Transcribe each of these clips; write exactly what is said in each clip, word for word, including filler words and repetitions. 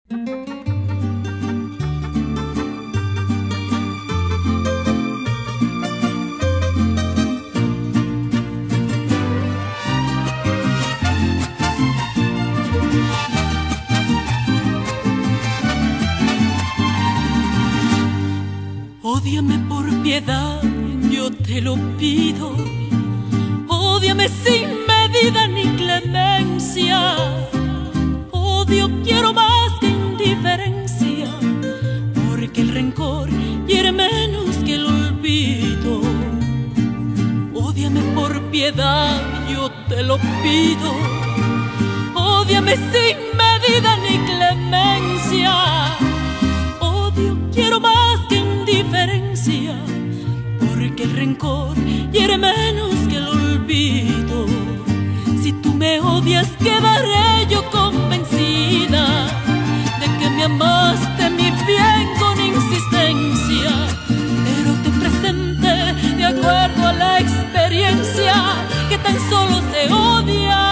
Ódiame por piedad, yo te lo pido. Ódiame sin medida ni clemencia. Odio quiero más que indiferencia, porque el rencor hiere menos que el olvido. Ódiame por piedad, yo te lo pido. Ódiame sin medida ni clemencia. Odio quiero más que indiferencia, porque el rencor hiere menos que el olvido. Si tú me odias, quedaré yo convencida de que me amaste mi bien con insistencia, pero te presenté de acuerdo a la experiencia que tan solo se odia.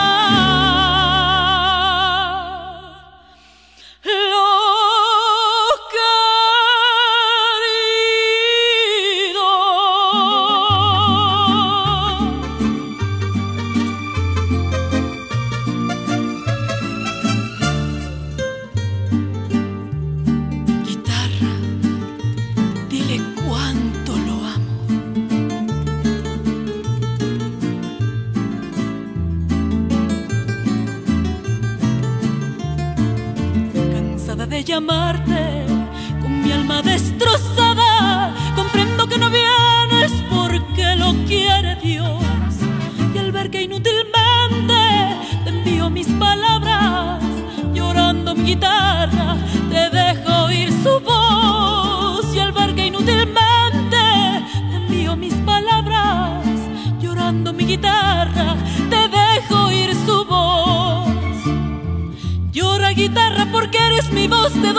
De llamarte con mi alma destrozada, comprendo que no vienes porque lo quiere Dios. Y al ver que inútilmente te envío mis palabras, llorando mi guitarra te dejo oír su voz. Y al ver que inútilmente te envío mis palabras, llorando mi guitarra te dejo oír su voz. Llora guitarra porque eres mi voz de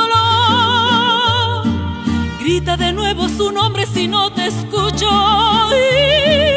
dolor. Grita de nuevo su nombre si no te escucho.